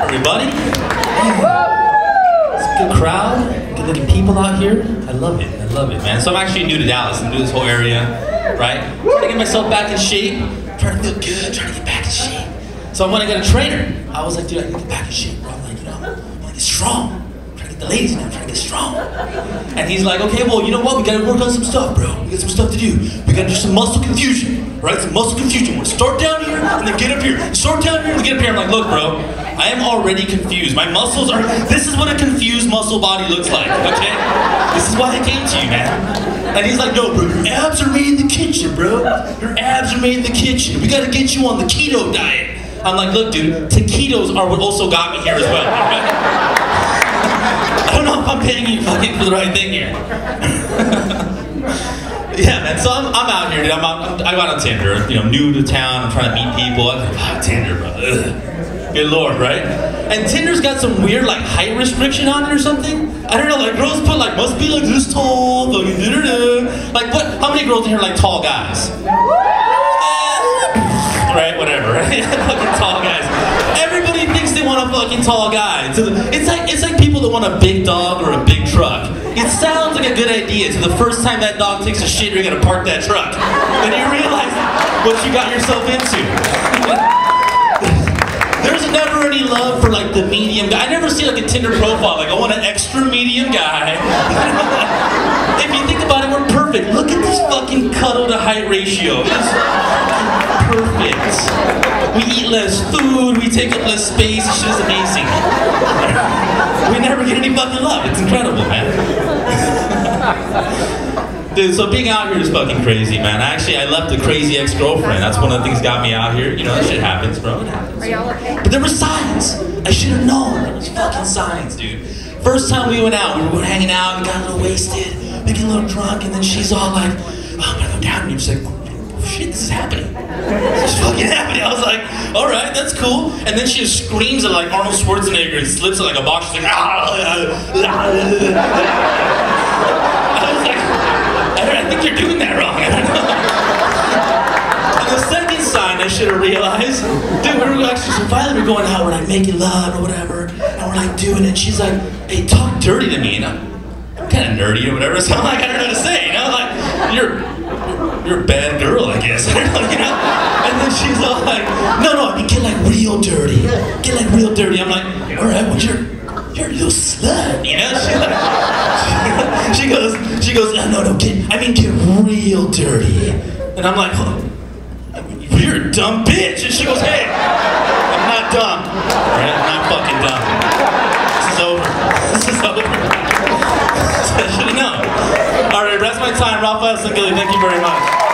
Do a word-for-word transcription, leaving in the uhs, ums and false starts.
everybody. It's a good crowd, good looking people out here. I love it, I love it, man. So I'm actually new to Dallas, I'm new to this whole area, right? Trying to get myself back in shape, trying to feel good, trying to get back in shape. So I want to get a trainer. I was like, dude, I need to get back in shape, bro. I'm like, you know, I want to get strong. I'm trying to get the ladies now, I'm trying to get strong. And he's like, okay, well, you know what? We got to work on some stuff, bro. We got some stuff to do. We got to do some muscle confusion, right? Some muscle confusion. We're going to start down here and then get up here. Start down here and then get up here. I'm like, look, bro, I am already confused. My muscles are, this is what a confused muscle body looks like, okay? This is why I came to you, man. And he's like, no, bro, your abs are made in the kitchen, bro. Your abs are made in the kitchen. We got to get you on the keto diet. I'm like, look, dude, taquitos are what also got me here as well. I don't know if I'm paying you fucking for the right thing here. Yeah, man, so I'm, I'm out here, dude. I'm, I'm, I got on Tinder, you know, new to town, I'm trying to meet people. I'm like, ah, Tinder, bro. Ugh. Good Lord, right? And Tinder's got some weird, like, height restriction on it or something. I don't know, like, girls put, like, must be, like, this tall, fucking da-da-da. Like, what, how many girls in here are, like, tall guys? Right, whatever, right? Fucking tall guys. Everybody thinks they want a fucking tall guy. It's like it's like people that want a big dog or a big truck. It sounds like a good idea until the first time that dog takes a shit, you're gonna park that truck. Then you realize what you got yourself into. There's never any love for like the medium guy. I never see like a Tinder profile like I want an extra medium guy. If you think about it, we're perfect. Look at this fucking cuddle to height ratio. It's perfect. We eat less food, we take up less space, this shit is amazing. We never get any fucking love, it's incredible, man. Dude, so being out here is fucking crazy, man. Actually, I left a crazy ex-girlfriend. That's one of the things that got me out here. You know, that shit happens, bro, it happens. Are y'all okay? But there were signs. I should have known. There was fucking signs, dude. First time we went out, we were hanging out, we got a little wasted, we get a little drunk, and then she's all like, oh, I'm gonna go down, and you're just like, shit, this is happening. This is fucking happening. I was like, all right, that's cool. And then she just screams at like Arnold Schwarzenegger and slips it like a box. She's like, ah, I was like, I think you're doing that wrong. I don't know. And the second sign I should have realized, dude, we were actually, so finally we're going out, we're like making love or whatever, and we're like doing it. She's like, hey, talk dirty to me. And I'm, I'm kind of nerdy or whatever, so I'm like, I don't know what to say, you know? Like, you're, you're a bad girl, I guess. I don't know, you know? And then she's all like, no, no, I mean, get like real dirty. Get like real dirty. I'm like, all right, well, you're, you're a little slut, you know? She, like, she, she goes, she goes, no, no, no, get, I mean, get real dirty. And I'm like, oh, you're a dumb bitch. And she goes, hey, I'm not dumb. All right, I'm not fucking dumb. This is over. This is over. I should have known. All right, rest my time. Raphael Singili, thank you very much.